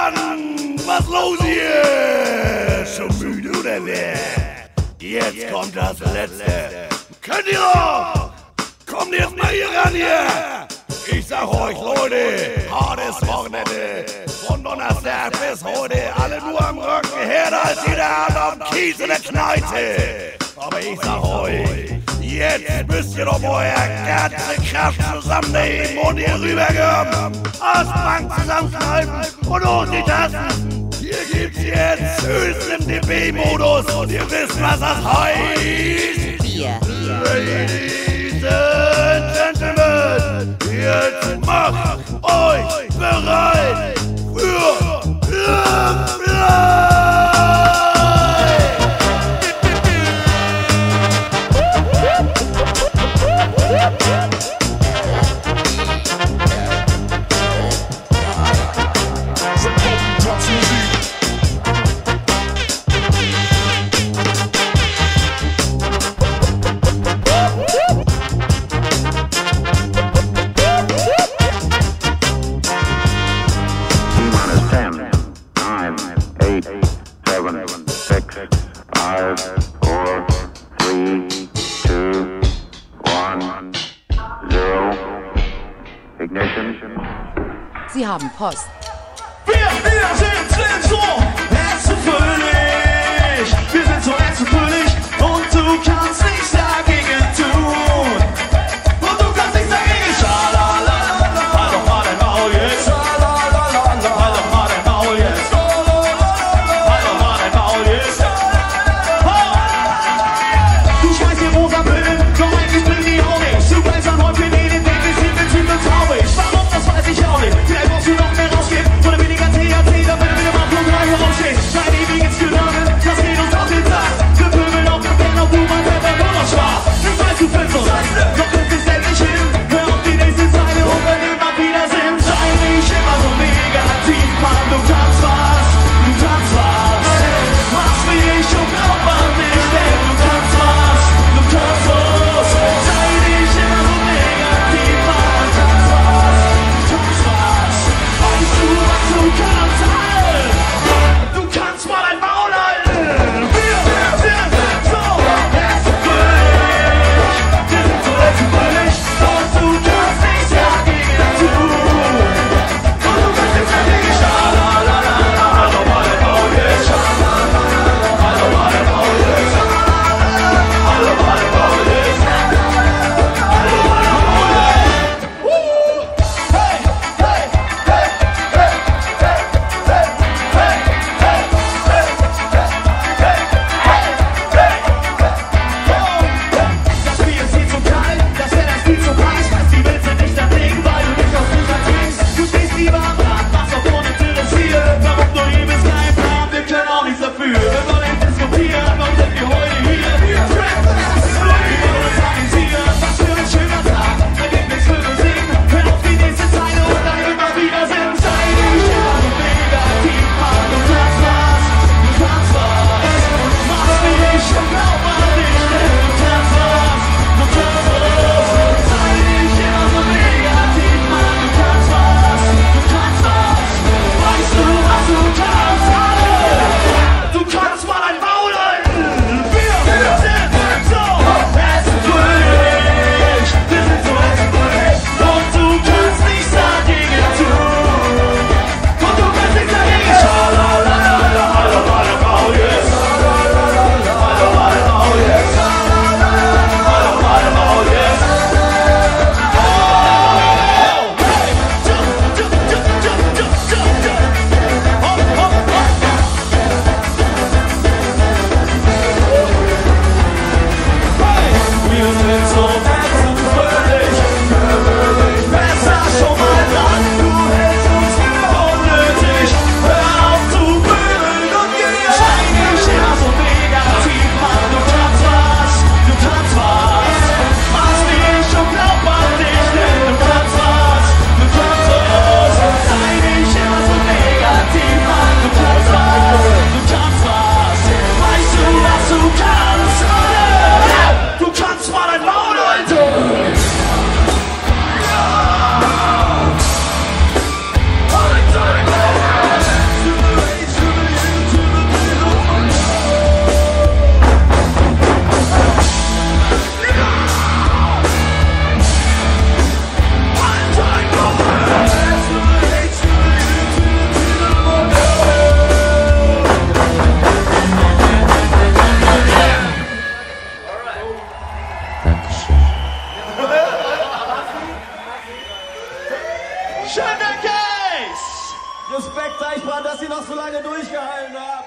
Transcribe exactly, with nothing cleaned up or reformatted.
Mann, was los hier? Schon müde oder wer? Jetzt kommt das Letzte. Könnt ihr noch? Kommt jetzt mal hier ran hier! Ich sag euch, Leute, hartes Wochenende. Von Donnerstag bis heute, alle nur am Rücken, härter als jeder Abend auf dem Kies in der Kneipe. Aber ich sag euch, jetzt müsst ihr doch euer ganze Kraft zusammennehmen und hier rüberkommen. Ostbank zusammenhalten und hoch die Tassen. Hier gibt's jetzt höchst im D B-Modus und ihr wisst, was das heißt. Bier. Ladies and Gentlemen, jetzt macht euch bereit für Love Sie haben Post. Wir, wir sind Sensor, herzerfüllig. Wir sind so herzerfüllig und du kannst nichts dagegen tun. Und du kannst nichts dagegen. Schalalala, halt doch mal dein Maul jetzt. Schalalala, halt doch mal dein Maul jetzt. Halt doch mal dein Maul jetzt. Du schmeißt dir rosa Pillen, doch eigentlich bringen die auch nichts. Du bleibst an heute in den Defiziten, sind und traurig. Warum, das weiß ich auch nicht. Vielleicht brauchst du noch mehr rausgehen, oder weniger T H C, damit wir den Abflug rein. Respekt, Teichbrand, dass Sie noch so lange durchgehalten haben.